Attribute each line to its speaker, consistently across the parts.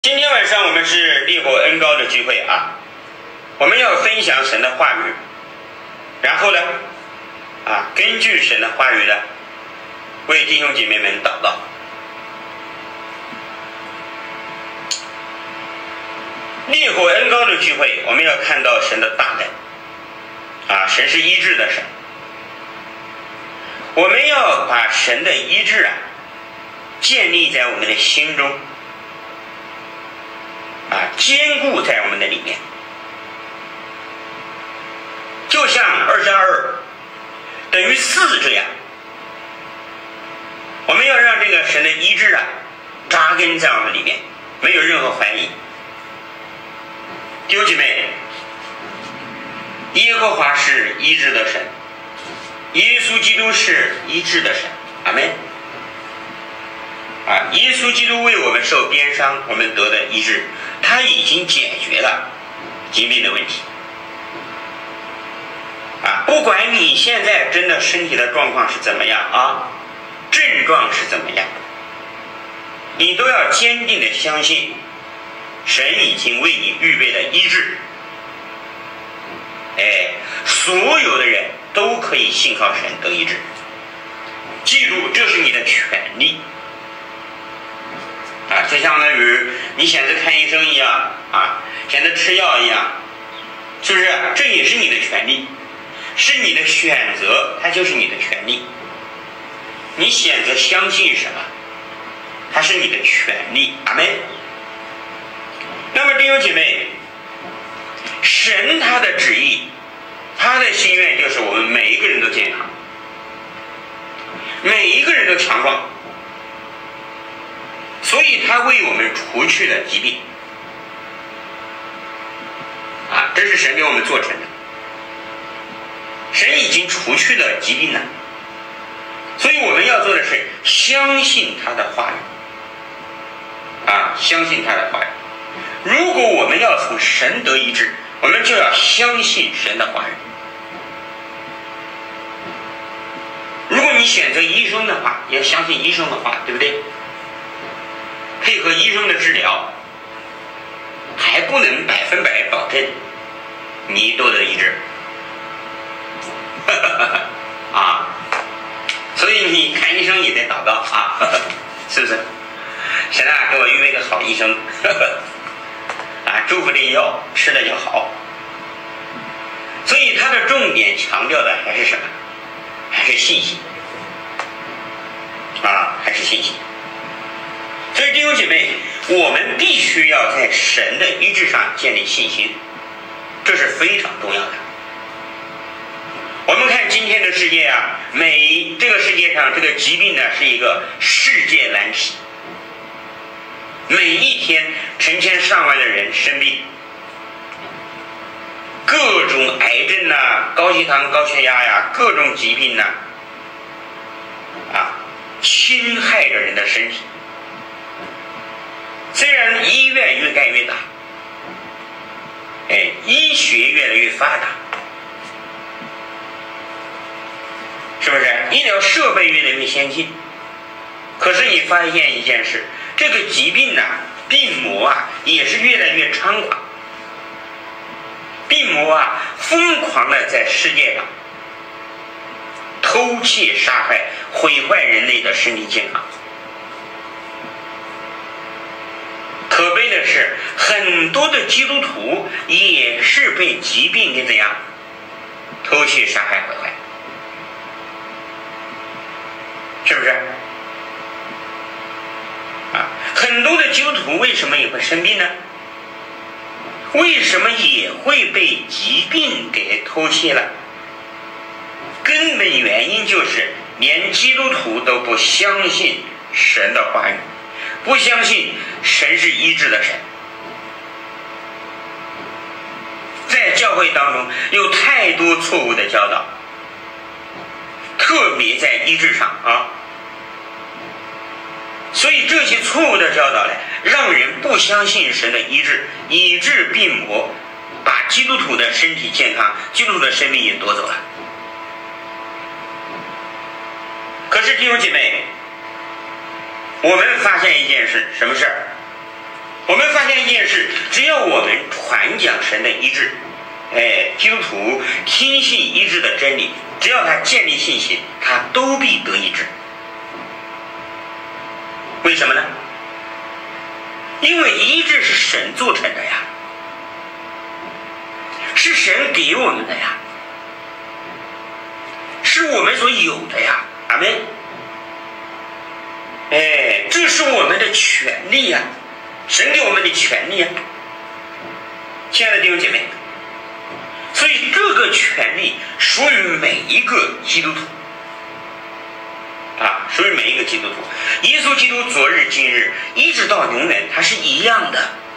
Speaker 1: 今天晚上我们是烈火恩膏的聚会啊，我们要分享神的话语，然后呢，根据神的话语呢，为弟兄姐妹们祷告。烈火恩膏的聚会，我们要看到神的大能神是医治的神，我们要把神的医治建立在我们的心中。坚固在我们的里面，就像2+2等于4这样，我们要让这个神的医治扎根在我们里面，没有任何怀疑。弟兄姐妹，耶和华是医治的神，耶稣基督是医治的神，阿们。耶稣基督为我们受鞭伤，我们得的医治，他已经解决了疾病的问题。不管你现在真的身体的状况是怎么样症状是怎么样，你都要坚定的相信神已经为你预备了医治。所有的人都可以信靠神得医治，记住这是你的权利。就相当于你选择看医生一样选择吃药一样，是不是？这也是你的权利，是你的选择，它就是你的权利。你选择相信什么，它是你的权利，阿们。那么弟兄姐妹，神他的旨意，他的心愿就是我们每一个人都健康，每一个人都强壮，所以他为我们除去了疾病这是神给我们做成的。神已经除去了疾病了，所以我们要做的是相信他的话语相信他的话语。如果我们要从神得医治，我们就要相信神的话语。如果你选择医生的话，也要相信医生的话，对不对？配合医生的治疗，还不能100%保证你都得医治所以你看医生也得祷告是不是？神给我预备个好医生祝福这药吃了就好。所以他的重点强调的还是什么？还是信心还是信心。所以弟兄姐妹，我们必须要在神的医治上建立信心，这是非常重要的。我们看今天的世界这个世界上这个疾病是一个世界难题，每一天成千上万的人生病，各种癌症高血糖高血压各种疾病侵害着人的身体。虽然医院越盖越大医学越来越发达，是不是？医疗设备越来越先进，可是你发现一件事，这个疾病病魔也是越来越猖狂，病魔疯狂的在世界上偷窃杀害，毁坏人类的身体健康。可悲的是，很多的基督徒也是被疾病给怎样偷窃杀害毁坏，是不是？很多的基督徒为什么也会生病呢？为什么也会被疾病给偷窃了？根本原因就是连基督徒都不相信神的话语，不相信神是医治的神。在教会当中有太多错误的教导，特别在医治上所以这些错误的教导让人不相信神的医治，以致病魔把基督徒的身体健康、基督徒的生命也夺走了。可是弟兄姐妹，我们发现一件事，什么事？ 我们发现一件事，只要我们传讲神的医治，基督徒听信医治的真理，只要他建立信心，他都必得医治。为什么呢？因为医治是神做成的呀，是神给我们的呀，是我们所有的呀。阿们。这是我们的权利呀，神给我们的权利呀，亲爱的弟兄姐妹。所以这个权利属于每一个基督徒啊，属于每一个基督徒。耶稣基督昨日今日一直到永远，他是一样的。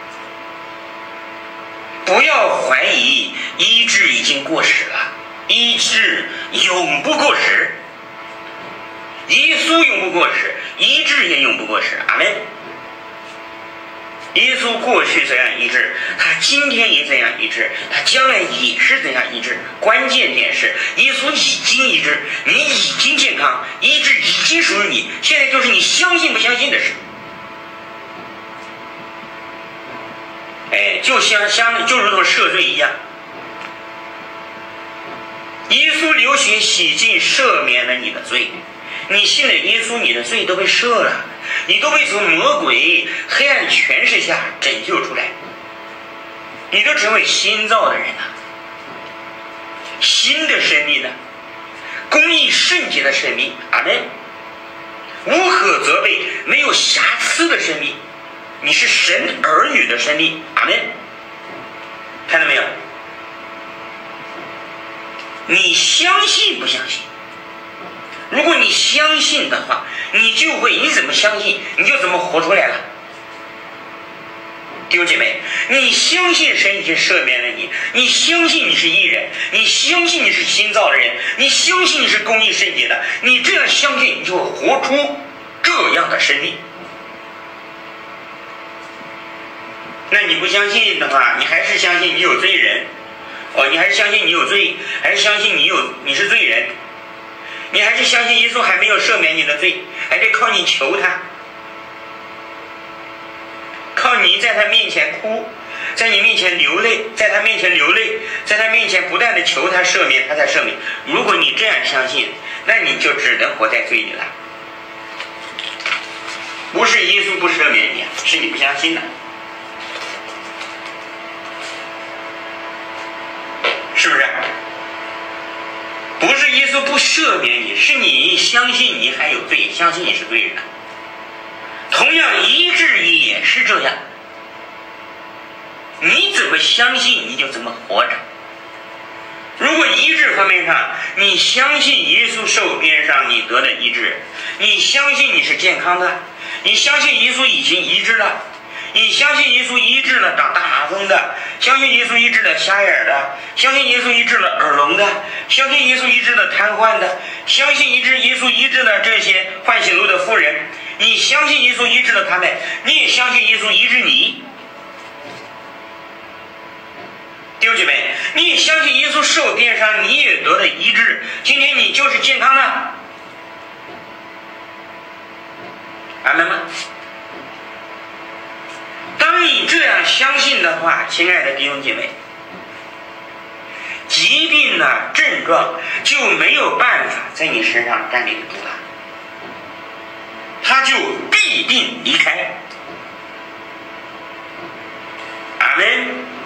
Speaker 1: 不要怀疑医治已经过时了，医治永不过时。耶稣永不过时，医治也永不过时。阿们。耶稣过去怎样医治，他今天也怎样医治，他将来也是怎样医治。关键点是耶稣已经医治，你已经健康，医治已经属于你，现在就是你相信不相信的事。就如同赦罪一样，耶稣流血洗净赦免了你的罪，你信了耶稣，你的罪都被赦了，你都被从魔鬼黑暗权势下拯救出来，你都成为新造的人了，新的生命呢，公义圣洁的生命。阿们。无可责备，没有瑕疵的生命，你是神儿女的生命。阿们。看到没有？你相信不相信？如果你相信的话，你怎么相信你就怎么活出来了。弟兄姐妹，你相信神已经赦免了你，你相信你是义人，你相信你是新造的人，你相信你是公义圣洁的，你这样相信，你就会活出这样的生命。那你不相信的话，你还是相信你有罪人，你还是相信你有罪，还是相信你是罪人，你还是相信耶稣还没有赦免你的罪，还得靠你求他，靠你在他面前哭，在你面前流泪，在他面前流泪，在他面前不断的求他赦免，他才赦免。如果你这样相信，那你就只能活在罪里了。不是耶稣不赦免你，是你不相信了。是不是？不是耶稣不赦免你，是你相信你还有罪，相信你是罪人。同样医治也是这样，你怎么相信你就怎么活着。如果医治方面上你相信耶稣受鞭伤你得了医治，你相信你是健康的，你相信耶稣已经医治了，你相信耶稣医治了长大风的，相信耶稣医治了瞎眼的，相信耶稣医治了耳聋的，相信耶稣医治了瘫痪的，相信耶稣医治了这些患血路的妇人，你相信耶稣医治了他们，你也相信耶稣医治你。弟兄姐妹，你也相信耶稣受鞭伤你也得了医治，今天你就是健康的。阿们吗？当你这样相信的话，亲爱的弟兄姐妹，疾病的症状就没有办法在你身上占领住了，它就必定离开。阿们。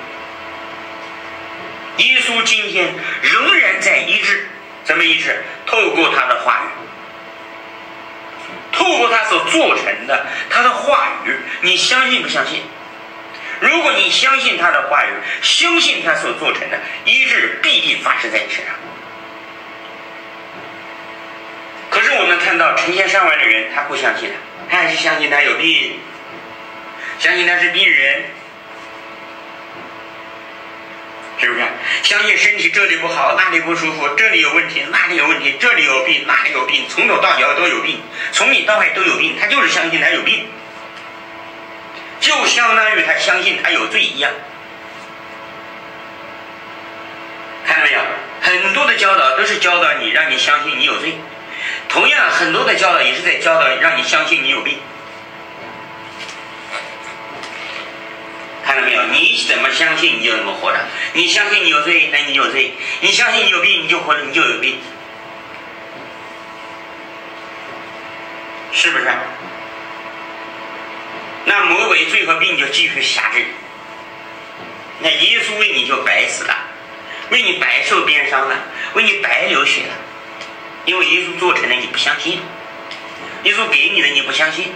Speaker 1: 耶稣今天仍然在医治，怎么医治？透过他的话语，透过他所做成的他的话语，你相信不相信？如果你相信他的话语，相信他所做成的医治必定发生在你身上。可是我们看到成千上万的人，他不相信他还是相信他有病，相信他是病人，是不是？相信身体这里不好，那里不舒服，这里有问题，那里有问题，这里有病，那里有病，从头到脚都有病，从里到外都有病，他就是相信他有病，就相当于他相信他有罪一样。看到没有？很多的教导都是教导你，让你相信你有罪，同样很多的教导也是在教导让你相信你有病。 到没有？你怎么相信你就怎么活着。你相信你有罪，那你有罪；你相信你有病，你就活着，你就有病，是不是？那魔鬼罪和病就继续辖制。那耶稣为你就白死了，为你白受鞭伤了，为你白流血了，因为耶稣做成了你不相信，耶稣给你的你不相信。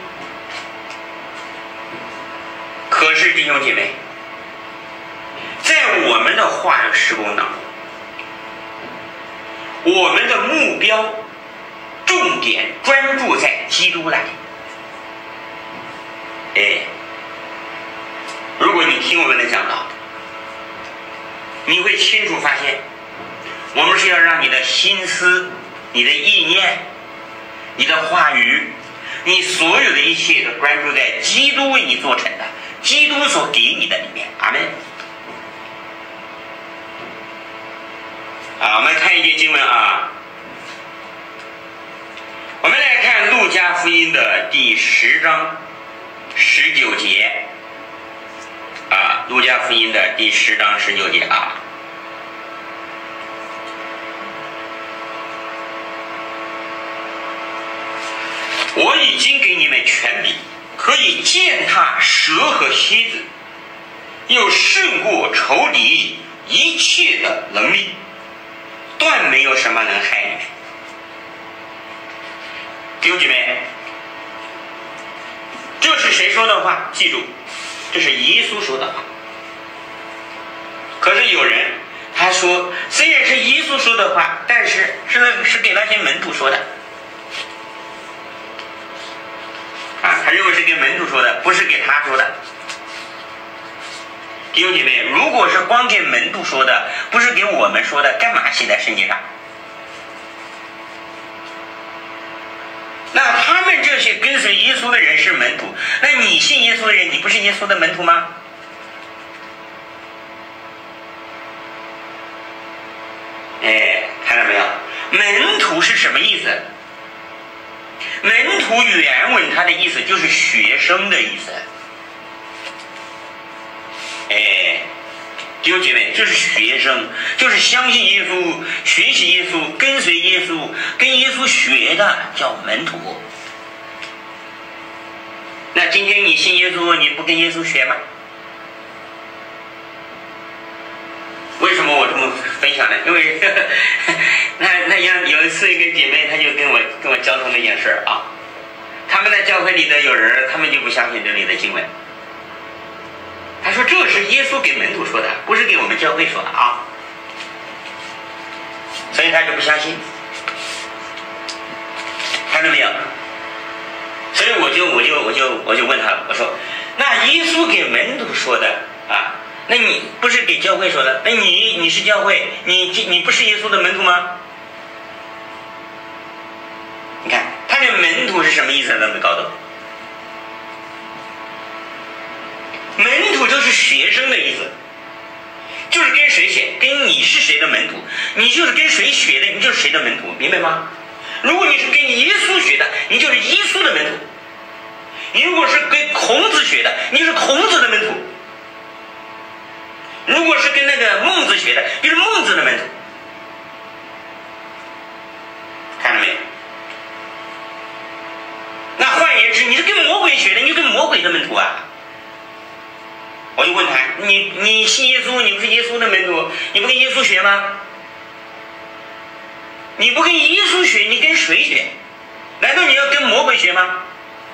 Speaker 1: 可是弟兄姐妹，在我们的话语事工当中，我们的目标重点专注在基督那里。如果你听我们的讲道，你会清楚发现，我们是要让你的心思、你的意念、你的话语、你所有的一切都关注在基督为你做成的，基督所给你的里面。阿们。我们看一节经文啊，我们来看路加福音的第10章19节啊，路加福音的第10章19节啊。我已经给你们权柄，可以践踏蛇和蝎子，又胜过仇敌一切的能力，断没有什么能害你们。弟兄姐妹，这是谁说的话？记住，这是耶稣说的话。可是有人他说，虽然是耶稣说的话，但是是给那些门徒说的他认为是给门徒说的，不是给他说的。弟兄姐妹，如果是光给门徒说的，不是给我们说的，干嘛写在圣经上？那他们这些跟随耶稣的人是门徒，那你信耶稣的人，你不是耶稣的门徒吗？看到没有？门徒是什么意思？门徒原文它的意思就是学生的意思。弟兄姐妹，就是学生，就是相信耶稣、学习耶稣、跟随耶稣、跟耶稣学的叫门徒。那今天你信耶稣，你不跟耶稣学吗？为什么我这么分享呢？因为那样有一次一个姐妹，她就跟我交通这件事啊。他们在教会里的有人，他们就不相信这里的经文。他说这是耶稣给门徒说的，不是给我们教会说的啊。所以他就不相信，看到没有？所以我就问他，我说那耶稣给门徒说的啊，那你不是给教会说的？那你是教会，你不是耶稣的门徒吗？你看他的门徒是什么意思都没搞懂。门徒就是学生的意思，就是跟谁学，跟你是谁的门徒，你就是跟谁学的，你就是谁的门徒，明白吗？如果你是跟耶稣学的，你就是耶稣的门徒；你如果是跟孔子学的，你就是孔子的门徒；如果是跟那个孟子学的，就是孟子的门徒。看到没有？那换言之，你是跟魔鬼学的，你就跟魔鬼的门徒啊。我就问他，你信耶稣，你不是耶稣的门徒，你不跟耶稣学吗？你不跟耶稣学，你跟谁学？难道你要跟魔鬼学吗？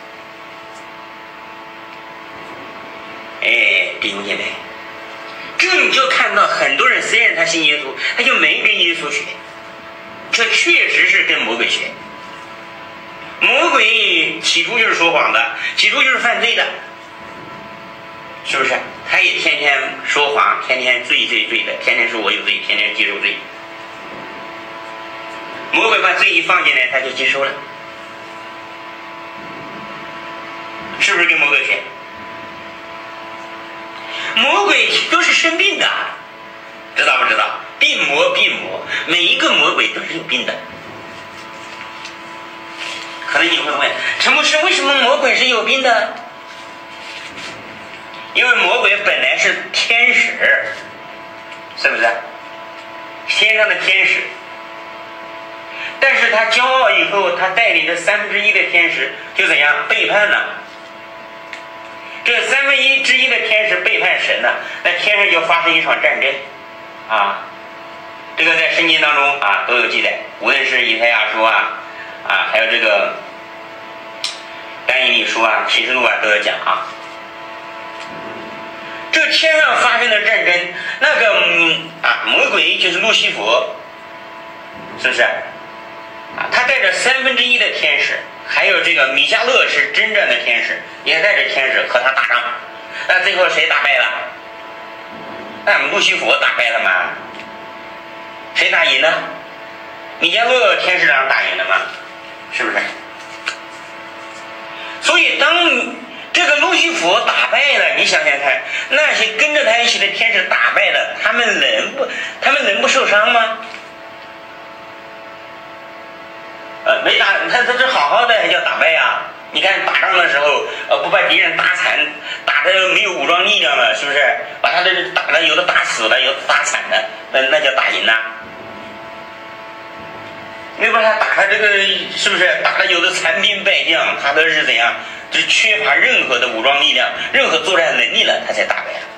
Speaker 1: 弟兄姐妹，这你就看到很多人虽然他信耶稣，他就没跟耶稣学，这确实是跟魔鬼学。魔鬼起初就是说谎的，起初就是犯罪的，是不是？他也天天说谎，天天罪的，天天说我有罪，天天接受罪。魔鬼把罪一放进来，他就接受了，是不是跟魔鬼学？魔鬼都是生病的，知道不知道？病魔，每一个魔鬼都是有病的。可能你会问，陈牧师，为什么魔鬼是有病的？ 因为魔鬼本来是天使，是不是？天上的天使，但是他骄傲以后，他带领着1/3的天使就怎样背叛了。这1/3的天使背叛神呢，那天上就发生一场战争啊。这个在圣经当中啊都有记载，无论是以赛亚书啊还有这个但以理书啊、启示录啊都有讲啊。这天上发生的战争，那个魔鬼就是路西弗，是不是他带着1/3的天使，还有这个米迦勒是真正的天使，也带着天使和他打仗。那最后谁打败了？那路西弗打败了吗？谁打赢呢？米迦勒天使长打赢了吗？是不是？所以当这个路西弗打败了，你想想看，那些跟着他一起的天使打败了，他们能不受伤吗？没打，他这好好的还叫打败呀？你看打仗的时候，不把敌人打惨，打的没有武装力量了，是不是？把他这打的有的打死了，有的打惨了，那叫打赢了。没把他打的这个是不是打的有的残兵败将，他都是怎样？就缺乏任何的武装力量，任何作战能力了，他才打败了。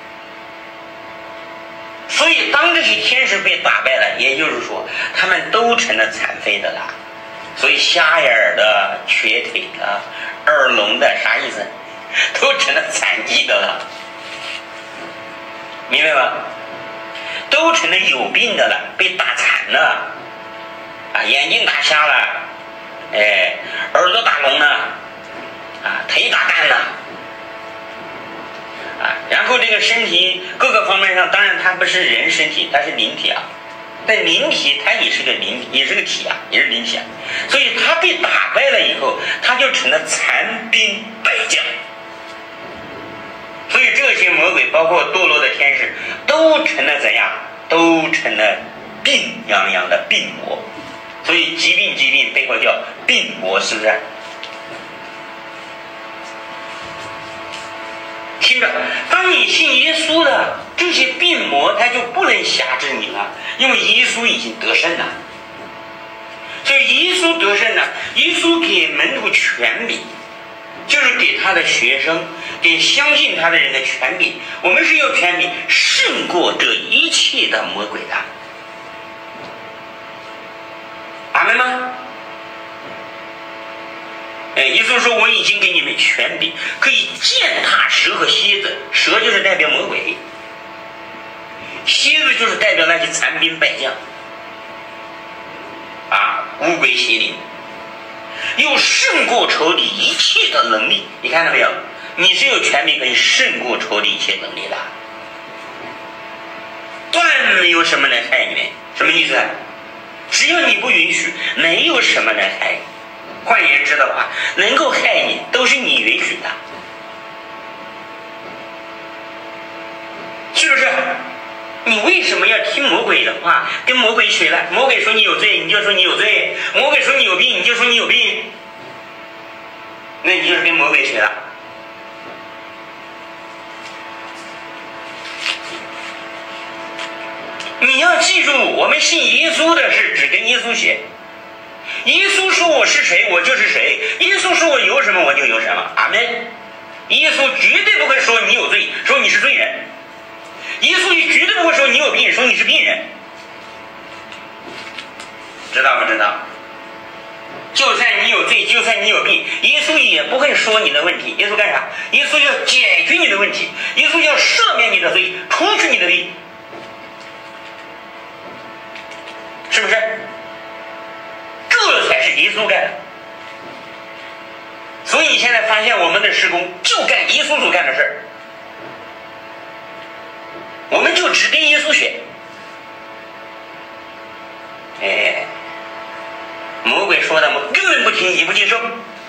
Speaker 1: 所以当这些天使被打败了，也就是说他们都成了残废的了。所以瞎眼的、瘸腿的、耳聋的，啥意思？都成了残疾的了，明白吗？都成了有病的了，被打残了眼睛打瞎了，耳朵打聋了，腿打断了，然后这个身体各个方面上，当然它不是人身体，它是灵体啊。但灵体它也是个灵，也是个体啊，也是灵体啊。所以它被打败了以后，它就成了残兵败将。所以这些魔鬼，包括堕落的天使，都成了怎样？都成了病殃殃的病魔。所以疾病背后叫病魔，是不是？听着，当你信耶稣的这些病魔，它就不能辖制你了，因为耶稣已经得胜了。所以耶稣得胜了，耶稣给门徒权柄，就是给他的学生，给相信他的人的权柄。我们是有权柄胜过这一切的魔鬼的。阿们吗？耶稣说我已经给你们权柄，可以践踏蛇和蝎子。蛇就是代表魔鬼，蝎子就是代表那些残兵败将乌龟邪灵，有胜过仇敌一切的能力。你看到没有？你是有权柄可以胜过仇敌一切能力的，断没有什么能害你们。什么意思？只要你不允许，没有什么能害你。换言之的话，能够害你都是你允许的，是不是？你为什么要听魔鬼的话，跟魔鬼学了？魔鬼说你有罪，你就说你有罪；魔鬼说你有病，你就说你有病。那你就是跟魔鬼学了。你要记住，我们信耶稣的是只跟耶稣学。耶稣说我是谁，我就是谁；耶稣说我有什么，我就有什么。阿们。耶稣绝对不会说你有罪，说你是罪人；耶稣也绝对不会说你有病，说你是病人。知道不知道？就算你有罪，就算你有病，耶稣也不会说你的问题。耶稣干啥？耶稣要解决你的问题，耶稣要赦免你的罪，除去你的罪，是不是？这才是耶稣干的。所以你现在发现我们的事工就干耶稣所干的事儿，我们就只跟耶稣学。魔鬼说的我根本不听，也不接受。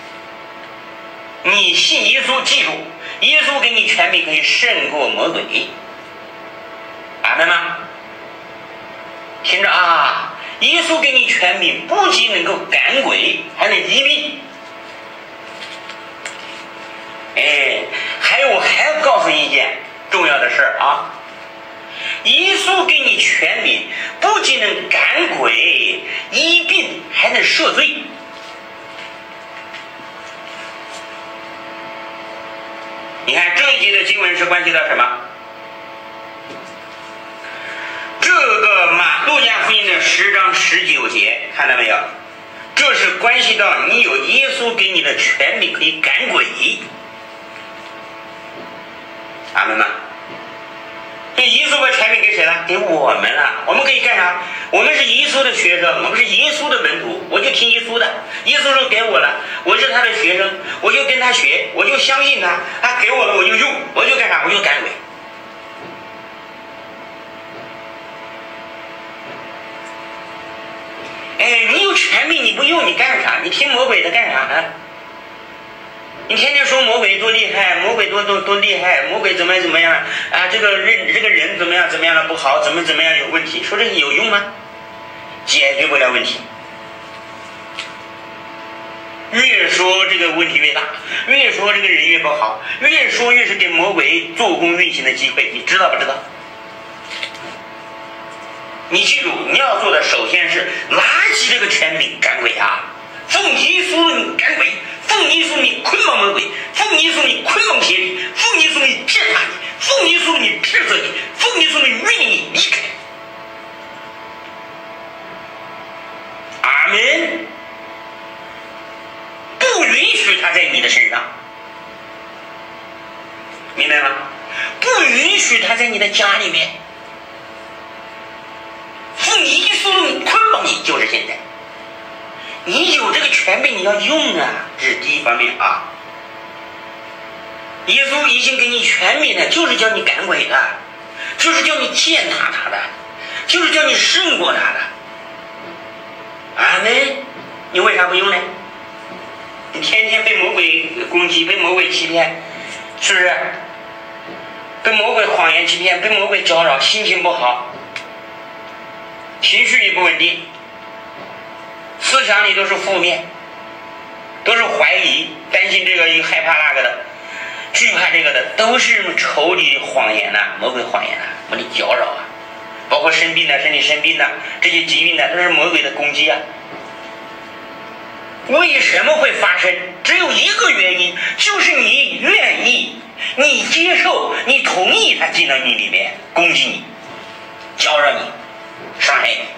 Speaker 1: 你信耶稣，记住，耶稣给你权柄可以胜过魔鬼。阿们吗？听着啊，耶稣给你权柄，不仅能够赶鬼，还能医病。 还告诉你一件重要的事儿啊！耶稣给你权柄，不仅能赶鬼、医病，还能赦罪。你看这一节的经文是关系到什么？这个路加福音的10章19节，看到没有？这是关系到你有耶稣给你的权柄可以赶鬼。阿门吗？这耶稣把权柄给谁了？给我们了。我们可以干啥？我们是耶稣的学生，我们是耶稣的门徒，我就听耶稣的。耶稣说给我了，我是他的学生，我就跟他学，我就相信他，他给我了我就用，我就干啥？我就赶鬼。你有权柄你不用，你干啥？你听魔鬼的干啥呢？你天天说魔鬼多厉害，魔鬼多厉害，魔鬼怎么样啊？这个人怎么样了不好，怎么样有问题？说这有用吗？解决不了问题。越说这个问题越大，越说这个人越不好，越说越是给魔鬼做工运行的机会，你知道不知道？你记住，你要做的首先是拿起这个权柄赶鬼啊！奉耶稣你赶鬼，奉耶稣你捆绑魔鬼，奉耶稣你捆绑邪灵，奉耶稣你践踏你，奉耶稣你斥责你，奉耶稣你命令你离开。阿门。不允许他在你的身上，明白吗？不允许他在你的家里面。奉耶稣你捆绑你，就是现在。你有这个权柄，你要用啊，这是第一方面啊。耶稣已经给你权柄了，就是叫你赶鬼的，就是叫你践踏他的，就是叫你胜过他的。阿门。你为啥不用呢？你天天被魔鬼攻击，被魔鬼欺骗，是不是？被魔鬼谎言欺骗，被魔鬼搅扰，心情不好，情绪也不稳定，思想里都是负面，都是怀疑，担心这个又害怕那个的，惧怕这个的，都是仇敌谎言呐，魔鬼谎言呐，把你搅扰啊，包括生病的，身体生病的，这些疾病的，都是魔鬼的攻击啊。为什么会发生？只有一个原因，就是你愿意，你接受，你同意他进到你里面攻击你，搅扰你，伤害你。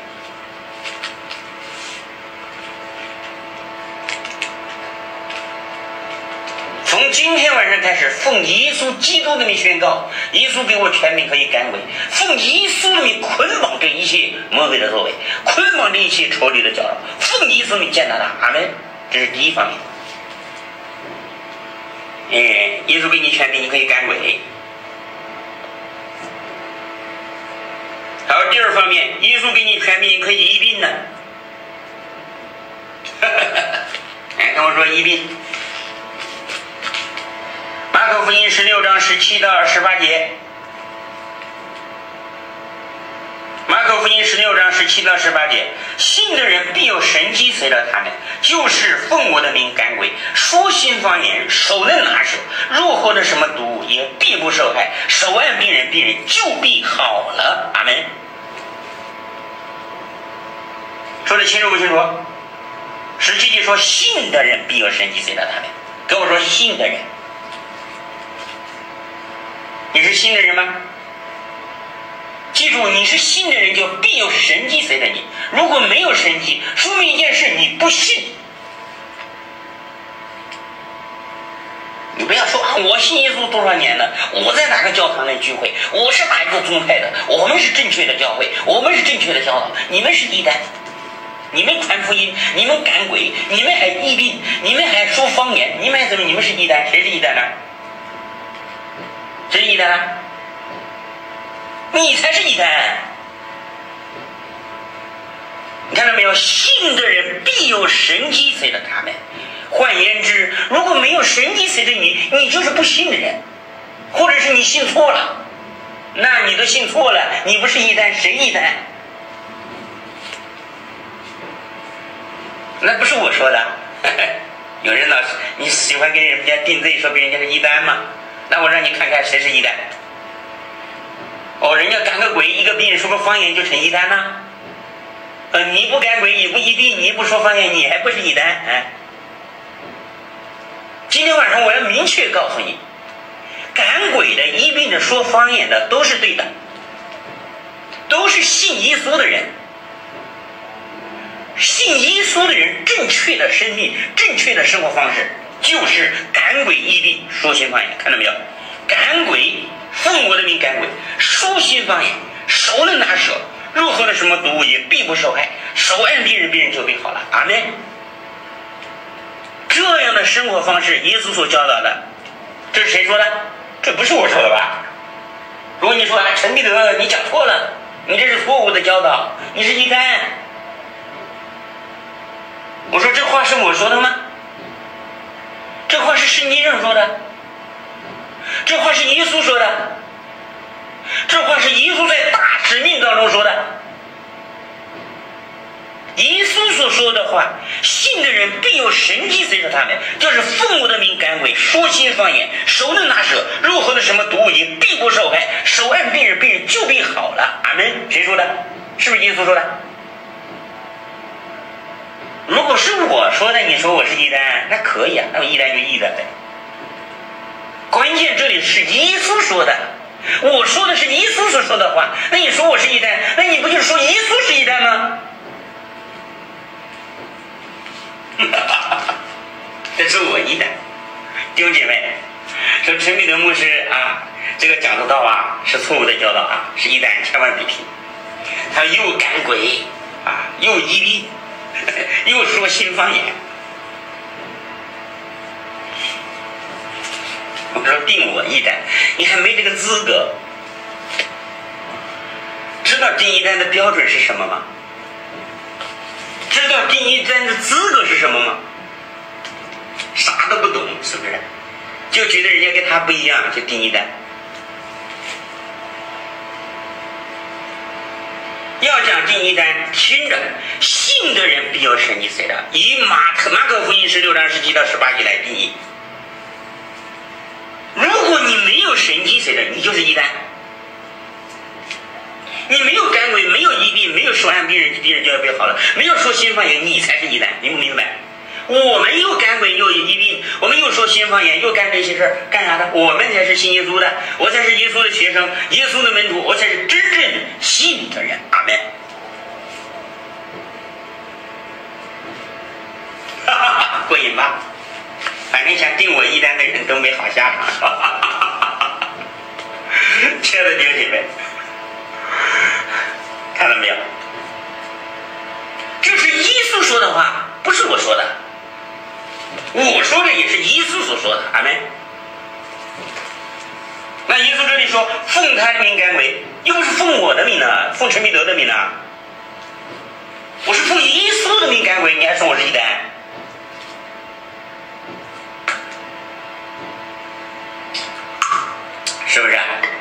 Speaker 1: 从今天晚上开始，奉耶稣基督的名宣告，耶稣给我权柄可以赶鬼，奉耶稣的名捆绑这一切魔鬼的作为，捆绑这一切仇敌的搅扰，奉耶稣的名践踏他。阿门。这是第一方面。耶稣给你权柄，你可以赶鬼。好，第二方面，耶稣给你权柄可以医病呢。跟我说医病。马可福音16章17到18节。马可福音16章17到18节，信的人必有神迹随着他们，就是奉我的名赶鬼，说新方言，手能拿手，若获得什么毒也必不受害，手按病人，病人就必好了。阿门。说的清楚不清楚？17节说信的人必有神迹随着他们，跟我说信的人。你是信的人吗？记住，你是信的人，就必有神迹随着你。如果没有神迹，说明一件事，你不信。你不要说啊，我信耶稣多少年了，我在哪个教堂里聚会，我是哪一个宗派的，我们是正确的教会，我们是正确的教导，你们是异端，你们传福音，你们赶鬼，你们还疫病，你们还说方言，你们还怎么？你们是异端，谁是异端呢？谁是异端呢？你才是异端。你看到没有？信的人必有神迹随着他们。换言之，如果没有神迹随着你，你就是不信的人，或者是你信错了。那你都信错了，你不是异端，谁异端？那不是我说的， 有人老是你喜欢跟人家定罪，说别人家是异端吗？那我让你看看谁是异端。哦，人家赶个鬼，一个病人说个方言就成异端了。你不赶鬼，你不一病，你不说方言，你还不是异端？哎，今天晚上我要明确告诉你，赶鬼的、医病的、说方言的都是对的，都是信耶稣的人。信耶稣的人，正确的生命、正确的生活方式，就是赶鬼医病、说新方言。看到没有？赶鬼，奉我的名赶鬼，说新方言，手能拿蛇，入喝了什么毒物也必不受害，手按病人，病人就必好了。阿们。这样的生活方式，耶稣所教导的，这是谁说的？这不是我说的吧？如果你说陈彼得你讲错了，你这是错误的教导，你是异端。我说这话是我说的吗？这话是圣经上说的，这话是耶稣说的，这话是耶稣在大使命当中说的。耶稣所说的话，信的人必有神迹随着他们，就是奉我的名赶鬼，说新方言，手能拿蛇，入喝的什么毒物也必不受害，手按病人，病人就必好了。阿们。谁说的？是不是耶稣说的？如果是我说的，你说我是异端，那可以啊，那我异端就异端呗。关键这里是耶稣说的，我说的是耶稣所说的话，那你说我是异端，那你不就是说耶稣是异端吗？这是我异端。弟兄姐妹，说陈彼得牧师啊，这个讲的道啊是错误的教导啊，是异端，千万别听。他又赶鬼啊，又医病，又说新方言。我说定我异端，你还没这个资格。知道定异端的标准是什么吗？知道定异端的资格是什么吗？啥都不懂，是不是？就觉得人家跟他不一样，就定异端。要讲定异端，听着，信的人必有神迹随着。以马可福音16章17到18节来定义。如果你没有神迹随着，你就是异端。你没有赶鬼，没有医病，没有手按病人，病人就要被好了，没有说新方言，你才是异端，明不明白？我们又赶鬼又医病，我们又说新方言，又干这些事儿，干啥的？我们才是信耶稣的，我才是耶稣的学生，耶稣的门徒，我才是真正信的人。阿们。哈哈哈，过瘾吧？反正想定我异端的人都没好下场。哈哈哈哈，亲爱的弟兄姐妹，看到没有？这是耶稣说的话，不是我说的。我说的也是耶稣所说的。阿们。那耶稣这里说奉他的名赶鬼，又不是奉我的名呢，奉陈彼得的名呢。我是奉耶稣的名赶鬼，你还说我是异端？是不是？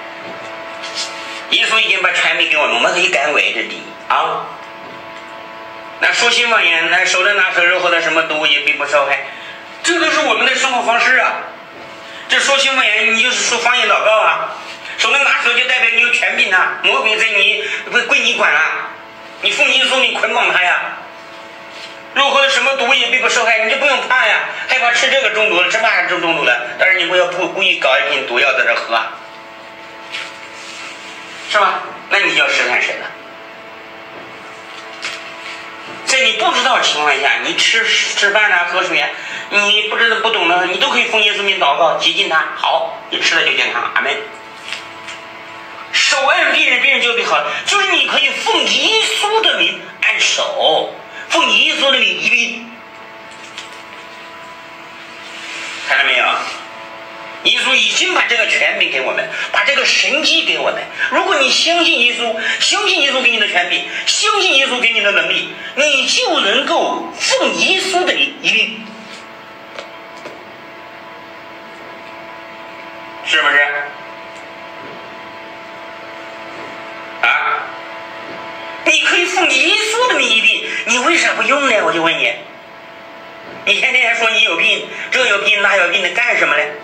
Speaker 1: 耶稣已经把权柄给我们，我们可以赶鬼，这第一啊。那说新方言，那手能拿蛇，肉或者什么毒也必不受害，这都是我们的生活方式啊。这说新方言，你就是说方言祷告啊。手能拿蛇就代表你有权柄啊，魔鬼在你归你管啊，你奉耶稣名捆绑他呀。肉或者什么毒也必不受害，你就不用怕呀，害怕吃这个中毒了，吃那个中毒了，但是你不要故意搞一瓶毒药在这喝，是吧？那你就要试探神了。在你不知道的情况下，你吃饭啊，喝水啊，你不懂的，你都可以奉耶稣名祷告接近他，好，你吃了就健康。阿们。手按病人，病人就必好了，就是你可以奉耶稣的名按手，奉耶稣的名医病。看到没有？耶稣已经把这个权柄给我们，把这个神迹给我们。如果你相信耶稣，相信耶稣给你的权柄，相信耶稣给你的能力，你就能够奉耶稣的名医病，是不是？啊，你可以奉耶稣的名医病，你为啥不用呢？我就问你， 你天天还说你有病，这有病那有病的，干什么呢？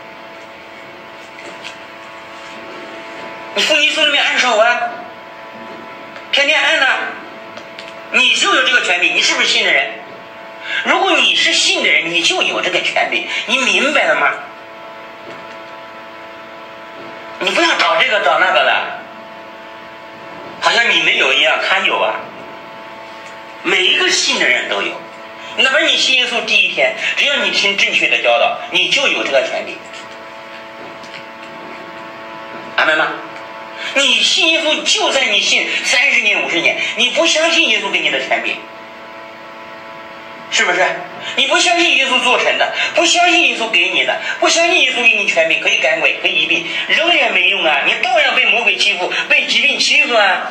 Speaker 1: 你奉耶稣的名按手啊，天天按呢，你就有这个权柄。你是不是信的人？如果你是信的人，你就有这个权柄，你明白了吗？你不要找这个找那个的，好像你没有一样，他有啊。每一个信的人都有。哪怕你信耶稣第一天，只要你听正确的教导，你就有这个权利。阿门吗？你信耶稣，就算你信30年、50年，你不相信耶稣给你的权柄，是不是？你不相信耶稣做成的，不相信耶稣给你的，不相信耶稣给你权柄，可以赶鬼，可以医病，仍然没用啊！你照样被魔鬼欺负，被疾病欺负啊！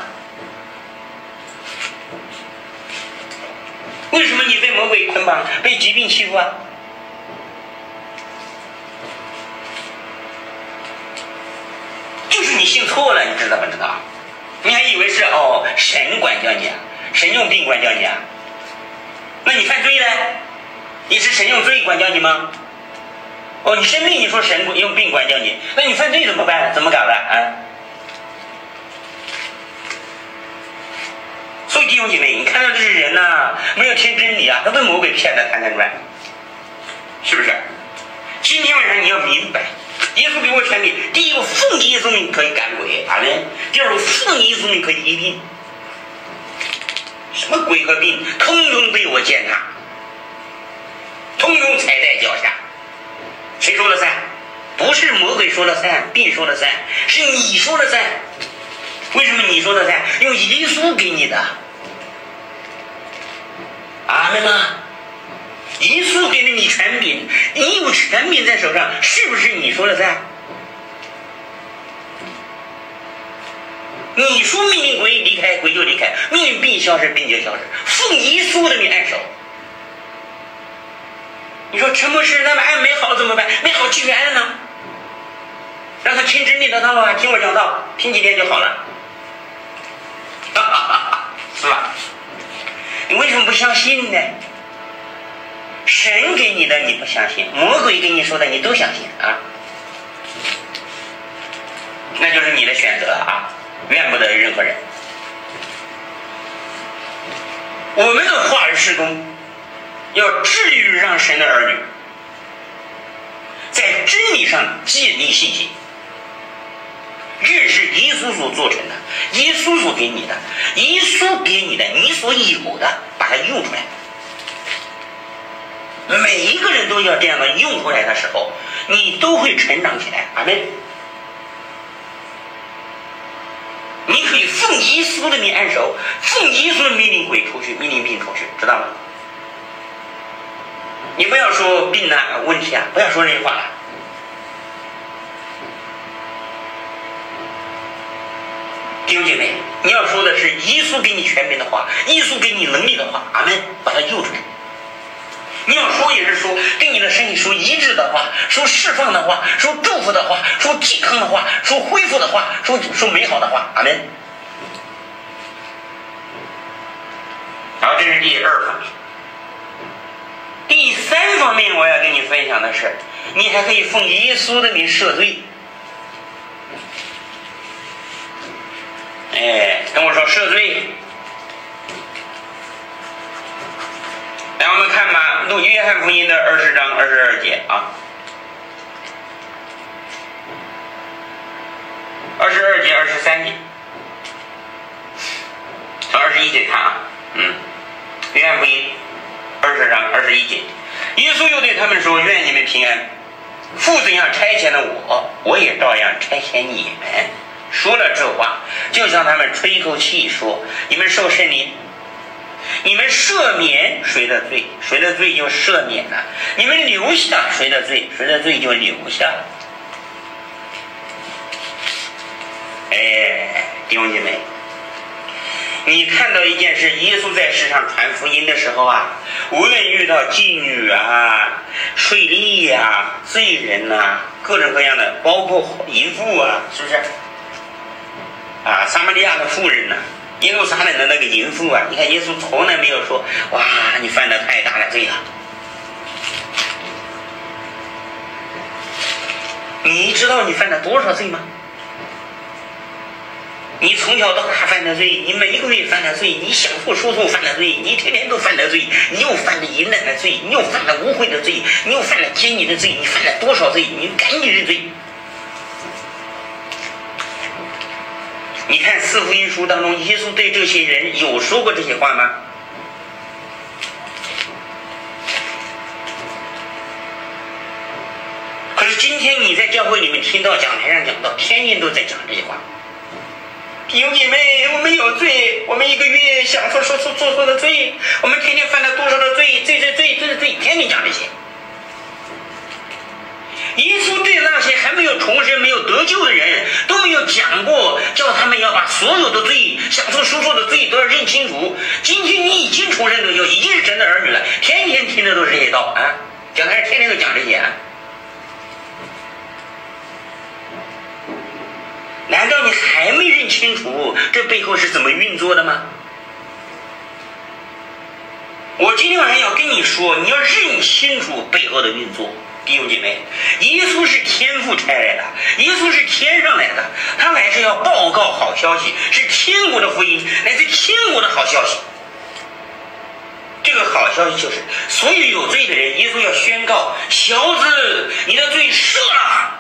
Speaker 1: 为什么你被魔鬼捆绑，被疾病欺负啊？就是你信错了，你知道不知道？你还以为是神管教你啊，神用病管教你啊？那你犯罪了？你是神用罪管教你吗？你生病，你说神用病管教你，那你犯罪怎么办？怎么搞的啊？所以弟兄姐妹，你看到这是人呐，没有听真理啊，他被魔鬼骗得团团转，是不是？今天晚上你要明白，耶稣给我权柄，第一个奉耶稣名可以赶鬼，阿门；第二个奉耶稣名可以医病，什么鬼和病，通通被我践踏，通通踩在脚下。谁说了算？不是魔鬼说了算，病说了算，是你说了算。为什么你说了算？用耶稣给你的，阿门吗？耶稣给了你权柄，你有权柄在手上，是不是你说了算？你说命令鬼离开，鬼就离开；命令病消失，病就消失。奉耶稣的名按手。你说陈牧师，那么按没好怎么办？没好继续按呢，让他听真理的道啊，听我讲道，听几天就好了。是吧？你为什么不相信呢？神给你的你不相信，魔鬼给你说的你都相信啊，那就是你的选择啊，怨不得任何人。我们的话语事工要致力于让神的儿女在真理上建立信心，认识耶稣所做成的，耶稣所给你的，耶稣给你的，你所有的，把它用出来。每一个人都要这样的用出来的时候，你都会成长起来。阿门。你可以奉耶稣的名按手，奉耶稣的命令鬼出去，命令病出去，知道吗？你不要说病啊问题啊，不要说这些话了。弟兄姐妹，你要说的是耶稣给你权柄的话，耶稣给你能力的话，阿门，把它用出来。你要说也是说对你的身体说医治的话，说释放的话，说祝福的话，说健康的话，说恢复的话，说美好的话，阿门。好，这是第二方面。第三方面我要跟你分享的是，你还可以奉耶稣的名赦罪。跟我说赦罪。来，我们看吧，约翰福音的20章22节啊，22节、23节，从21节看啊，约翰福音20章21节，耶稣又对他们说：“愿你们平安！父怎样差遣了我，我也照样差遣你们。”说了这话，就向他们吹一口气，说：“你们受圣灵。你们赦免谁的罪，谁的罪就赦免了；你们留下谁的罪，谁的罪就留下了。”弟兄姐妹，你看到一件事，耶稣在世上传福音的时候啊，无论遇到妓女啊、税吏啊、罪人啊，各种各样的，包括淫妇啊，是不是？撒玛利亚的妇人呢？耶路撒冷的那个淫妇啊，你看耶稣从来没有说：“哇，你犯的太大的罪了。” 你知道你犯了多少罪吗？你从小到大犯的罪，你每个月犯的罪，你享福说错犯的罪，你天天都犯的罪，你又犯了淫乱的罪，你又犯了污秽的罪，你又犯了奸淫的罪，你犯了多少罪？你赶紧认罪。你看四福音书当中，耶稣对这些人有说过这些话吗？可是今天你在教会里面听到讲台上讲到，天天都在讲这些话。弟兄姐妹，我们有罪，我们一个月享受做错的罪，我们天天犯了多少的罪，罪，天天讲这些。耶稣对那些还没有重生、没有得救的人都没有讲过，叫他们要把所有的罪、享受说错的罪都要认清楚。今天你已经重生得救，已经是神的儿女了，天天听的都是这些道啊，讲台天天都讲这些啊。难道你还没认清楚这背后是怎么运作的吗？我今天晚上要跟你说，你要认清楚背后的运作。弟兄姐妹，耶稣是天父差来的，耶稣是天上来的，他来是要报告好消息，是天国的福音，来自天国的好消息。这个好消息就是，所有有罪的人，耶稣要宣告：小子，你的罪赦了。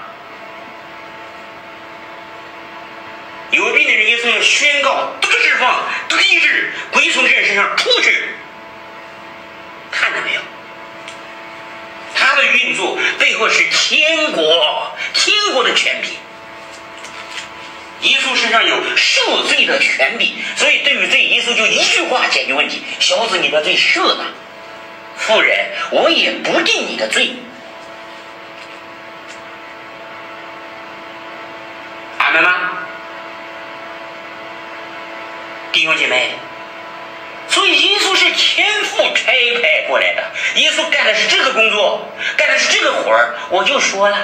Speaker 1: 有病的人，耶稣要宣告得释放、得医治，鬼从这人身上出去。看到没有？他的运作背后是天国的权柄。耶稣身上有赦罪的权柄，所以对于罪，耶稣就一句话解决问题：小子，你的罪赦了。妇人，我也不定你的罪。阿们吗？弟兄姐妹，所以耶稣是天父差派过来的，耶稣干的是这个工作，干的是这个活儿。我就说了，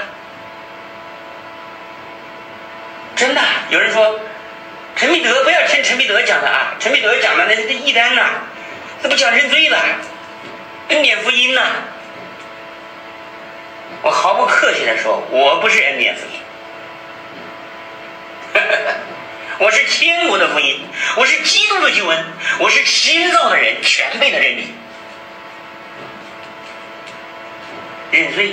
Speaker 1: 真的有人说陈彼得不要听陈彼得讲的啊，陈彼得讲的那是异端呐，那不讲认罪了，恩典福音呐。我毫不客气的说，我不是恩典福音。我是天国的福音，我是基督的救恩，我是新造的人，全备的真理。认罪，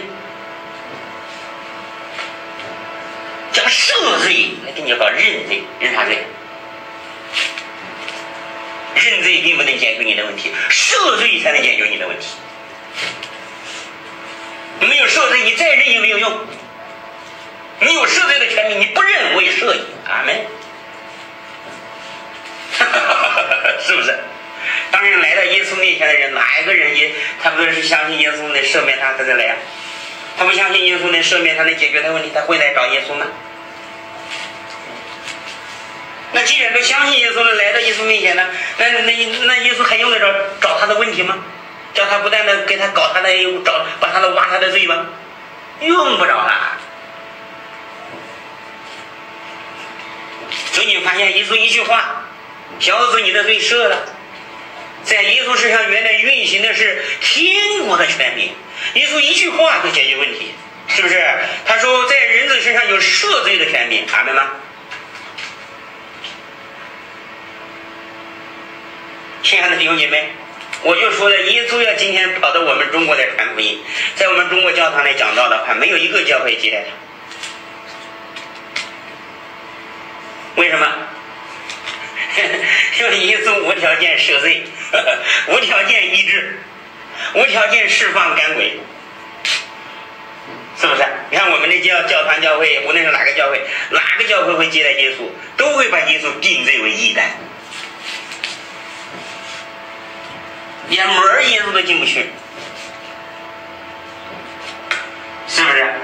Speaker 1: 讲赦罪，来跟你搞认罪，认啥罪？认罪并不能解决你的问题，赦罪才能解决你的问题。你没有赦罪，你再认也没有用。你有赦罪的权利，你不认我也赦你。阿门。是不是？当然来到耶稣面前的人，哪一个人他不是相信耶稣能赦免他才来啊？他不相信耶稣能赦免他能解决他问题，他会来找耶稣吗？那既然都相信耶稣了，来到耶稣面前呢，那耶稣还用得着找他的问题吗？叫他不断的给他搞他的把他的挖他的罪吗？用不着了。所以你发现耶稣一句话，小子，你的罪赦了。在耶稣身上原来运行的是天国的权柄，耶稣一句话就解决问题，是不是？他说在人子身上有赦罪的权柄，阿们吗？亲爱的弟兄姐妹，我就说了，耶稣要今天跑到我们中国来传福音，在我们中国教堂来讲道的话，没有一个教会接待他。为什么？因为耶稣无条件赦罪，无条件医治，无条件释放赶鬼，是不是？你看我们的教堂教会，无论是哪个教会，哪个教会会接待耶稣，都会把耶稣定罪为异端，连门耶稣都进不去，是不是？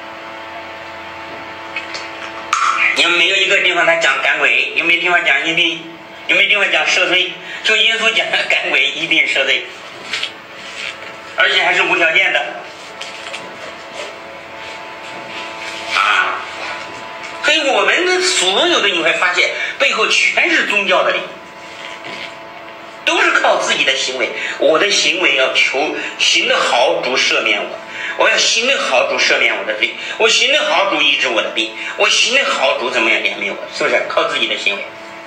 Speaker 1: 你们没有一个地方他讲赶鬼，有没有地方讲医病，有没有地方讲赦罪？就耶稣讲赶鬼、医病、赦罪，而且还是无条件的啊！所以我们的所有的你会发现，背后全是宗教的力，都是靠自己的行为。我的行为要求行得好，主赦免我； 我要行得好，主赦免我的罪；我行得好，主医治我的病；我行得好，主怎么样怜悯我？是不是靠自己的行为？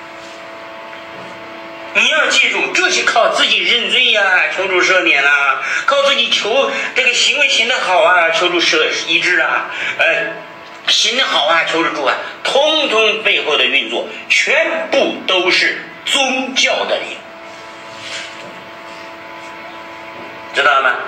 Speaker 1: 你要记住，这是靠自己认罪呀，求主赦免啦；靠自己求这个行为行得好啊，求主医治啊，行得好啊，求主啊，通通背后的运作，全部都是宗教的灵，知道了吗？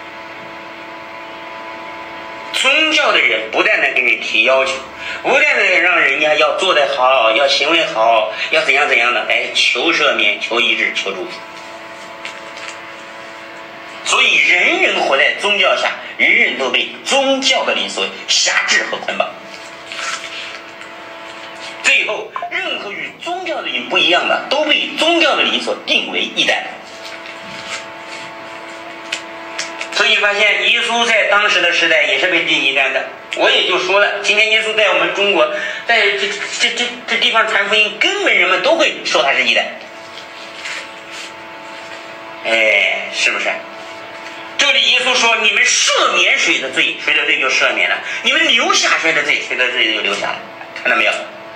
Speaker 1: 宗教的人不断的给你提要求，不断的让人家要做得好，要行为好，要怎样怎样的，求赦免，求医治，求祝福。所以人人活在宗教下，人人都被宗教的灵所辖制和捆绑。最后，任何与宗教的灵不一样的，都被宗教的灵所定为异端。所以发现耶稣在当时的时代也是被定异端的。我也就说了，今天耶稣在我们中国，在这地方传福音，根本人们都会说他是异端。是不是？这里耶稣说，你们赦免谁的罪，谁的罪就赦免了；你们留下谁的罪，谁的罪就留下了。看到没有？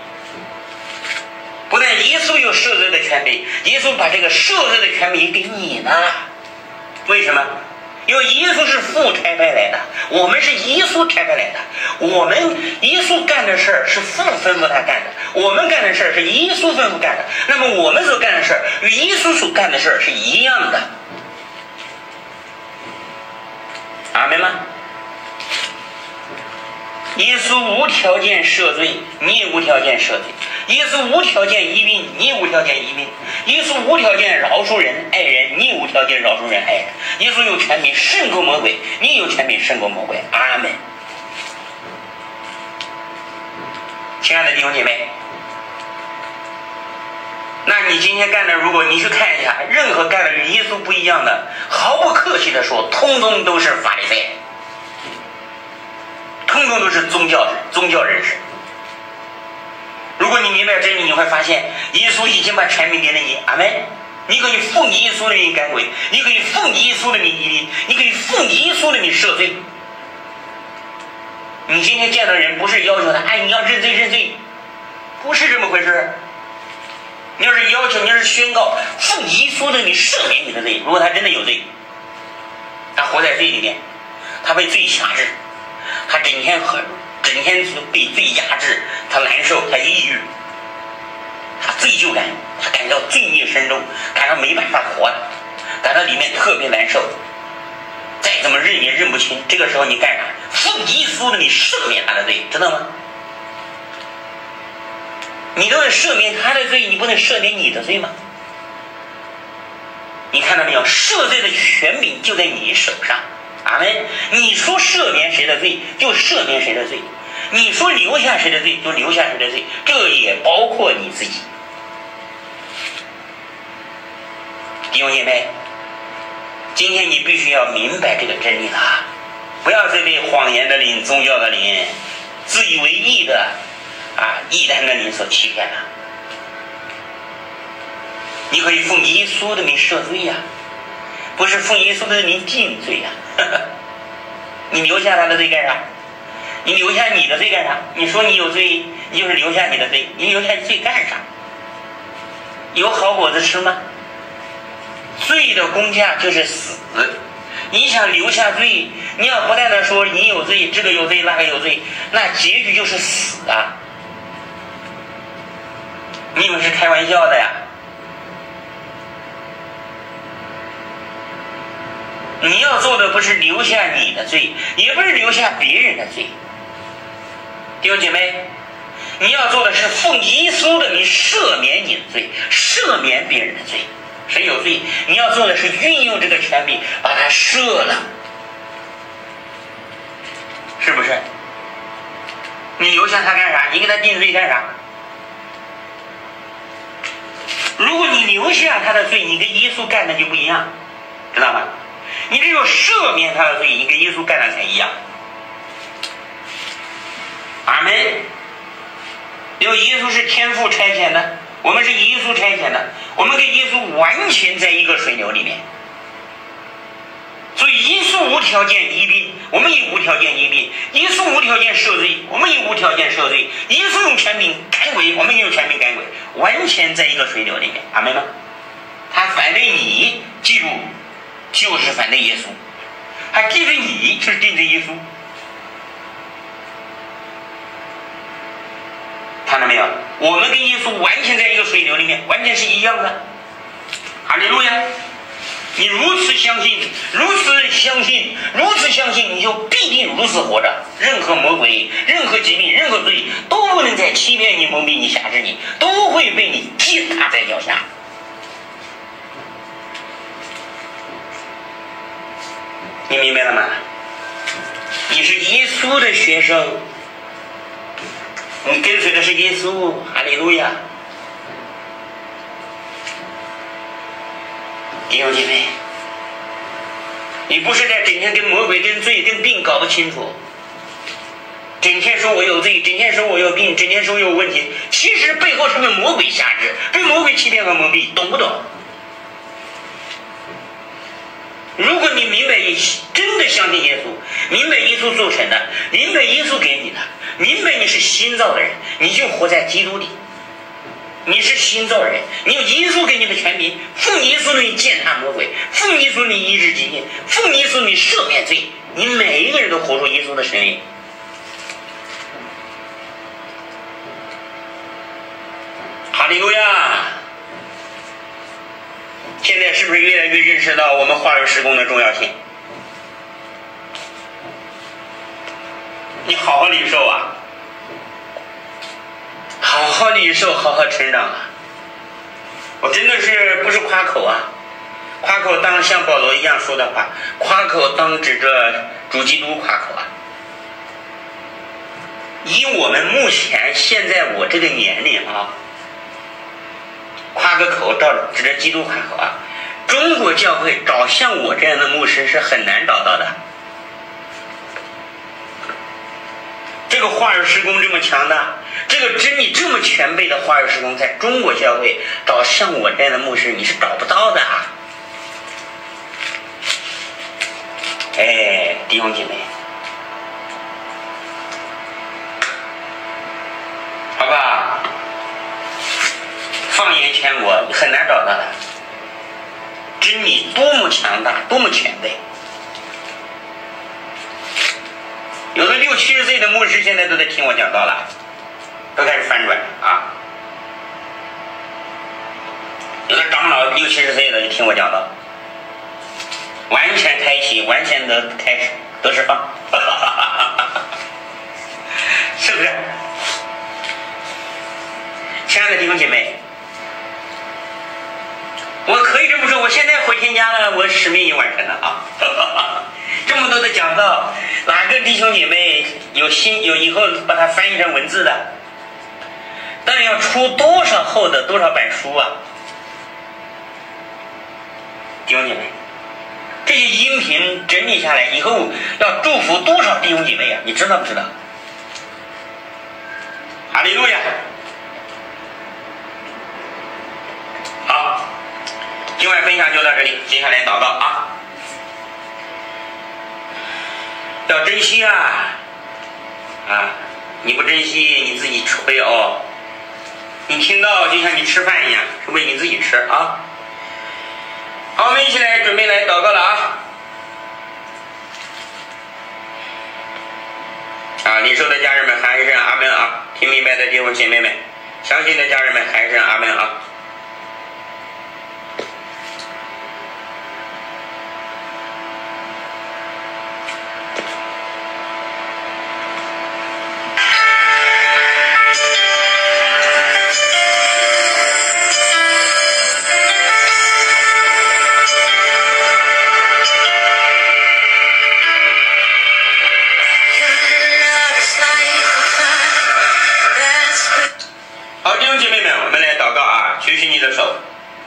Speaker 1: 不但耶稣有赦罪的权柄，耶稣把这个赦罪的权柄给你了。为什么？因为耶稣是父差派来的，我们是耶稣差派来的。我们耶稣干的事儿是父吩咐他干的，我们干的事儿是耶稣吩咐干的。那么我们所干的事儿与耶稣所干的事儿是一样的。阿们吗？耶稣无条件赦罪，你也无条件赦罪；耶稣无条件医病，你也无条件医病；耶稣无条件饶恕人爱人，你也无条件饶恕人爱人。耶稣有权柄胜过魔鬼，你也有权柄胜过魔鬼。阿们。亲爱的弟兄姐妹，那你今天干的，如果你去看一下，任何干的与耶稣不一样的，毫不客气的说，通通都是法利赛人，通通都是宗教人士。如果你明白真理，你会发现耶稣已经把权柄给了你。阿们。你可以奉耶稣的名赶鬼，你可以奉耶稣的名医病，你可以奉耶稣的名赦罪。你今天见到人，不是要求他，你要认罪认罪，不是这么回事。你要是要求，你要是宣告奉耶稣的名赦免你的罪，如果他真的有罪，他活在罪里面，他被罪辖制，他整天被罪压制，他难受，他抑郁，他罪疚感，他感到罪孽深重，感到没办法活了，感到里面特别难受，再怎么认也认不清。这个时候你干啥？奉耶稣的名赦免他的罪，知道吗？你都能赦免他的罪，你不能赦免你的罪吗？你看到没有？赦罪的权柄就在你手上。阿们。你说赦免谁的罪，就赦免谁的罪；你说留下谁的罪，就留下谁的罪。这也包括你自己。弟兄姐妹，今天你必须要明白这个真理了，不要再被谎言的灵、宗教的灵、自以为义的异端的灵所欺骗了。你可以奉耶稣的名赦罪呀，不是奉耶稣的名定罪呀。你留下他的罪干啥？你留下你的罪干啥？你说你有罪，你就是留下你的罪，你留下罪干啥？有好果子吃吗？罪的工价就是死。你想留下罪，你要不断的说你有罪，这个有罪，那个有罪，那结局就是死啊！你以为是开玩笑的呀？你要做的不是留下你的罪，也不是留下别人的罪。弟兄姐妹，你要做的是奉耶稣的名赦免你的罪，赦免别人的罪。谁有罪，你要做的是运用这个权柄把它赦了，是不是？你留下他干啥？你给他定罪干啥？如果你留下他的罪，你跟耶稣干的就不一样，知道吗？你只有赦免他的罪，你跟耶稣干的才一样。阿们。因为耶稣是天父差遣的，我们是耶稣差遣的，我们跟耶稣完全在一个水流里面。所以耶稣稣无条件医病，我们也无条件医病；耶稣无条件赦罪，我们也无条件赦罪；耶稣用权柄赶鬼，我们也用权柄赶鬼，完全在一个水流里面。阿们吗？他反对你，记住，就是反对耶稣；他针对你，就是针对耶稣。看到没有？我们跟耶稣完全在一个水流里面，完全是一样的。哈利路亚！你如此相信，如此相信，如此相信，你就必定如此活着。任何魔鬼、任何疾病、任何罪都不能再欺骗你、蒙蔽你、辖制你，都会被你践踏在脚下。你明白了吗？你是耶稣的学生，你跟随的是耶稣。哈利路亚！弟兄姐妹，你不是在整天跟魔鬼、跟罪、跟病搞不清楚，整天说我有罪，整天说我有病，整天说我有问题，其实背后是被魔鬼辖制，被魔鬼欺骗和蒙蔽，懂不懂？如果你明白真的相信耶稣，明白耶稣做成的，明白耶稣给你的，明白你是新造的人，你就活在基督里。你是新造人，你有耶稣给你的权柄，奉耶稣你践踏魔鬼，奉耶稣你医治疾病，奉耶稣你赦免罪，你每一个人都活出耶稣的生命。哈利路亚！现在是不是越来越认识到我们化肉施工的重要性？你好好领受啊！好好领受，好好成长啊！我真的是不是夸口啊？夸口当像保罗一样说的话，夸口当指着主基督夸口啊！以我们目前现在我这个年龄啊，夸个口指着基督夸口啊！中国教会找像我这样的牧师是很难找到的。这个化肉施工这么强大，这个真理这么全备的化肉施工，在中国教会找像我这样的牧师你是找不到的啊！哎，弟兄姐妹，好吧，放眼全国很难找到的，真理多么强大，多么全备。有的60、70岁的牧师现在都在听我讲道了，都开始翻转啊！有的长老60、70岁的就听我讲道，完全开启，完全的开始得释放，是不是？亲爱的弟兄姐妹，我可以这么说，我现在回天家了，我使命已经完成了啊！这么多的讲道，哪个弟兄姐妹有以后把它翻译成文字的？但要出多少厚的多少本书啊！弟兄姐妹，这些音频整理下来以后，要祝福多少弟兄姐妹啊？你知道不知道？哈利路亚！好，今晚分享就到这里，接下来祷告啊！要珍惜啊！你不珍惜，你自己吃亏哦。你听到就像你吃饭一样，是为你自己吃啊。好，我们一起来准备来祷告了啊！领受的家人们喊一声阿门啊！听明白的弟兄姐妹们，相信的家人们喊一声阿门啊！举起你的手，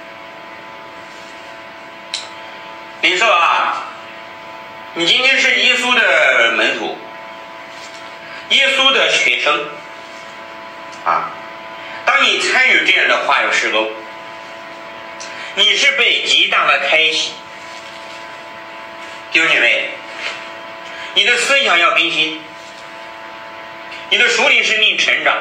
Speaker 1: 领受啊！你今天是耶稣的门徒，耶稣的学生啊！当你参与这样的化肉施工，你是被极大的开启。弟兄姐妹， 你的思想要更新，你的属灵生命成长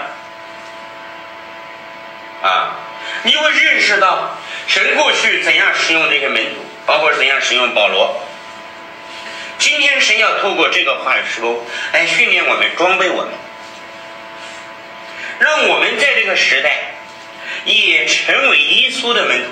Speaker 1: 你会认识到神过去怎样使用这些门徒，包括怎样使用保罗。今天神要透过这个话语时候来训练我们，装备我们，让我们在这个时代也成为耶稣的门徒，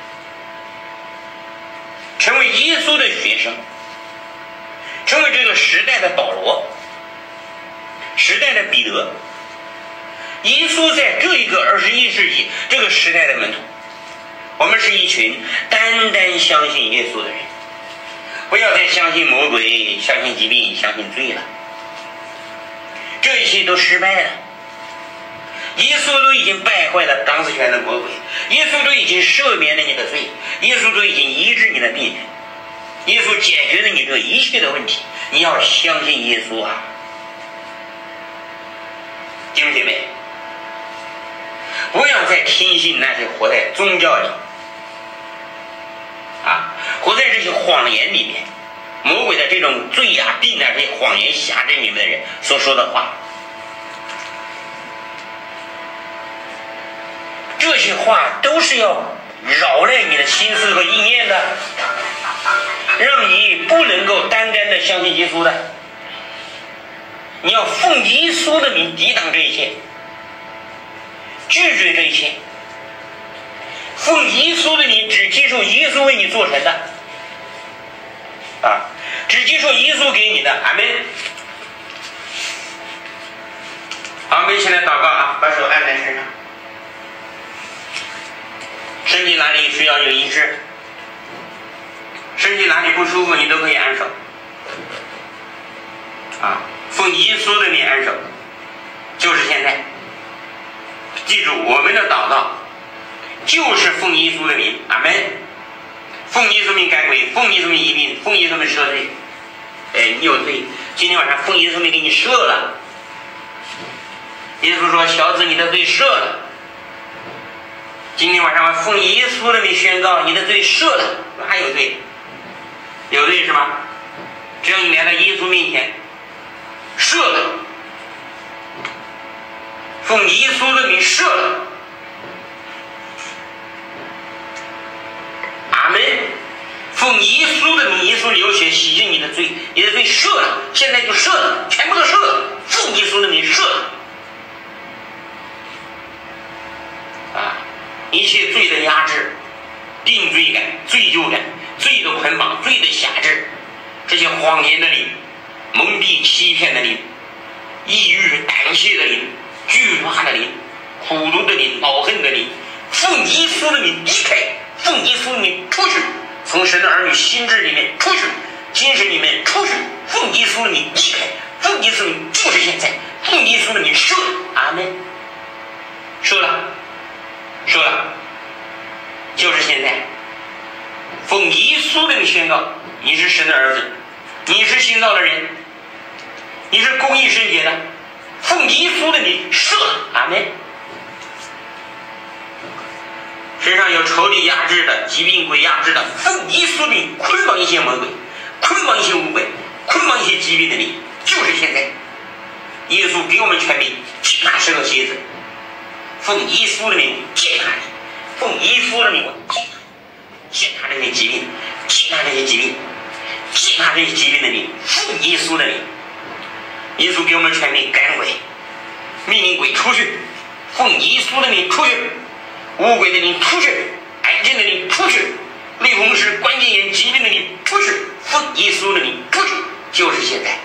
Speaker 1: 成为耶稣的学生，成为这个时代的保罗，时代的彼得。耶稣在这一个21世纪这个时代的门徒，我们是一群单单相信耶稣的人，不要再相信魔鬼，相信疾病，相信罪了，这一切都失败了。耶稣都已经败坏了掌死权的魔鬼，耶稣都已经赦免了你的罪，耶稣都已经医治你的病，耶稣解决了你这一切的问题。你要相信耶稣啊，弟兄姐妹，不要再听信那些活在宗教里活在这些谎言里面，魔鬼的这种罪病这些谎言辖制你们的人所说的话。这些话都是要扰乱你的心思和意念的，让你不能够单单的相信耶稣的。你要奉耶稣的名抵挡这一切，拒绝这一切，奉耶稣的名只接受耶稣为你做成的只接受耶稣给你的。阿们。好，我们一起来祷告把手按在身上。身体哪里需要有医治，身体哪里不舒服，你都可以按手奉耶稣的名按手，就是现在。记住，我们的祷告就是奉耶稣的名。阿们。奉耶稣名赶鬼，奉耶稣名医病，奉耶稣名赦罪。你有罪，今天晚上奉耶稣名给你赦了。耶稣说，小子，你的罪赦了。今天晚上奉耶稣的名宣告，你的罪赦了。还有罪？有罪是吗？只要你来到耶稣面前，赦了，奉耶稣的名赦了。阿们。奉耶稣的名，耶稣流血洗净你的罪，你的罪赦了，现在就赦了，全部都赦了，奉耶稣的名赦了。一切罪的压制、定罪感、罪疚感、罪的捆绑、罪的辖制，这些谎言的灵、蒙蔽欺骗的灵、抑郁胆怯的灵、惧怕的灵、苦毒的灵、恼恨的灵，奉耶稣的名离开，奉耶稣的名出去，从神的儿女心智里面出去，精神里面出去，奉耶稣的名离开，奉耶稣的名就是现在，奉耶稣的名赦。阿们。赦了，赦了，就是现在。奉耶稣的名宣告，你是神的儿子，你是新造的人，你是公义圣洁的，奉耶稣的名赦了。阿们。身上有仇敌压制的、疾病鬼压制的，奉耶稣的名捆绑一些魔鬼，捆绑一些污鬼，捆绑一些疾病的灵，就是现在。耶稣给我们权柄，去拿蛇和蝎子，奉耶稣的名践踏你，奉耶稣的名践踏这些疾病，践踏这些疾病，践踏这些疾病的灵，奉耶稣的名。耶稣给我们权柄赶鬼，命令鬼出去，奉耶稣的名出去，污鬼的灵出去，癌症的灵出去，类风湿关节炎疾病的灵出去，奉耶稣的名出去，就是现在。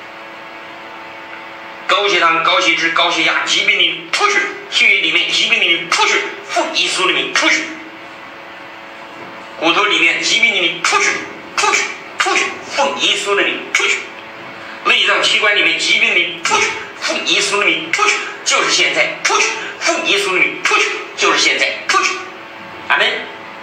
Speaker 1: 高血糖、高血脂、高血压疾病的灵出去，血液里面疾病的灵出去，奉耶稣的名出去。骨头里面疾病的灵出去，出去，出去，奉耶稣的名出去。内脏器官里面疾病的灵出去，奉耶稣的名出去，就是现在出去，奉耶稣的名出去，就是现在出去。阿们。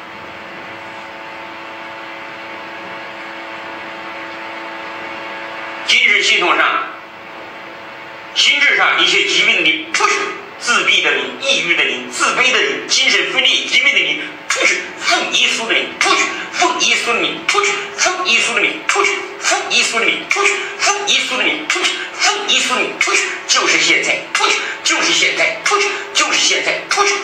Speaker 1: 精神系统上、心智上一些疾病的灵出去，自闭的灵、抑郁的灵、自卑的灵、精神分裂疾病的灵出去，奉耶稣的名出去，奉耶稣的名出去，奉耶稣的名出去，奉耶稣的名出去，奉耶稣的名出去，奉耶稣的名出去，就是现在出去，就是现在出去，就是现在出去。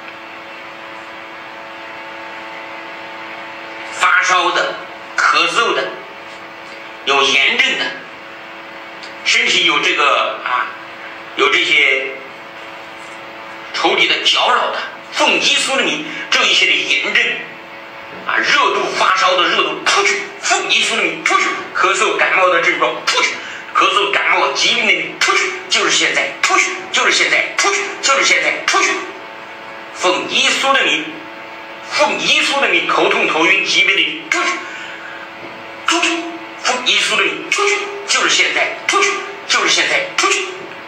Speaker 1: 发烧的、咳嗽的、有炎症的，身体有这个有这些仇敌的搅扰的，奉耶稣的名，这一些的炎症热度、发烧的热度出去，奉耶稣的名出去，咳嗽、感冒的症状出去，咳嗽、感冒疾病的名出去，就是现在出去，就是现在出去，就是现在出去，奉耶稣的名，奉耶稣的名，头痛头晕疾病的名出去，出去，奉耶稣的名出去，就是现在出去，就是现在出去。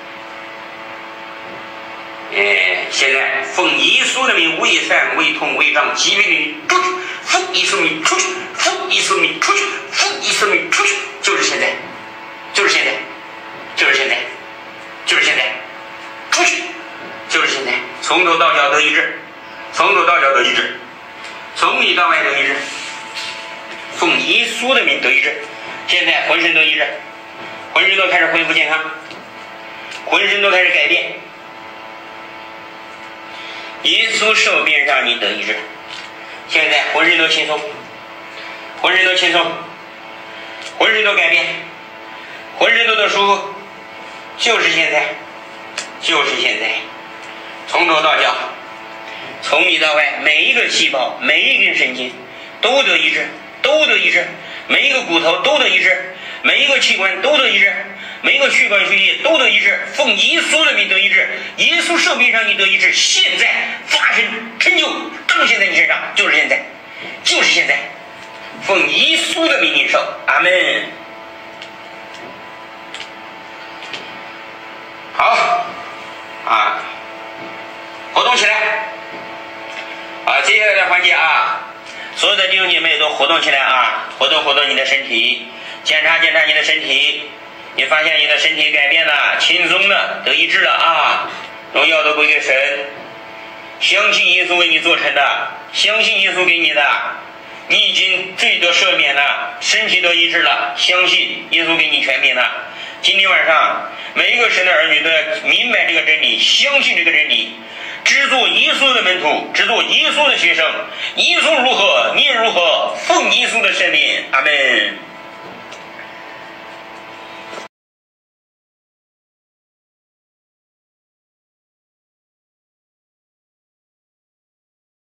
Speaker 1: 现在奉耶稣的名，胃散、胃痛、胃胀疾病的名出去，奉耶稣的名出去，奉耶稣的名出去，奉耶稣的名出去，就是现在，就是现在，就是现在，就是现在，出去，就是现在，从头到脚得医治，从头到脚得医治，从里到外得医治，奉耶稣的名得医治，现在浑身得医治，浑身都开始恢复健康，浑身都开始改变。耶稣受鞭让你得医治，现在浑身都轻松，浑身都轻松，浑身都改变，浑身都得舒服，就是现在，就是现在，从头到脚，从里到外，每一个细胞，每一根神经都得医治，都得医治，每一个骨头都得医治，每一个器官都得医治，每一个血管血液都得医治，奉耶稣的名得医治，耶稣受鞭上你得医治，现在发生成就，彰显在你身上，就是现在，就是现在，奉耶稣的名领受，阿们。好，活动起来，接下来的环节所有的弟兄姐妹都活动起来活动你的身体，检查你的身体，你发现你的身体改变了，轻松了，得医治了荣耀都归给神，相信耶稣为你做成的，相信耶稣给你的，你已经罪得赦免了，身体得医治了，相信耶稣给你权柄了。今天晚上每一个神的儿女都要明白这个真理，相信这个真理，只做耶稣的门徒，只做耶稣的学生，耶稣如何你也如何，奉耶稣的圣名，阿们。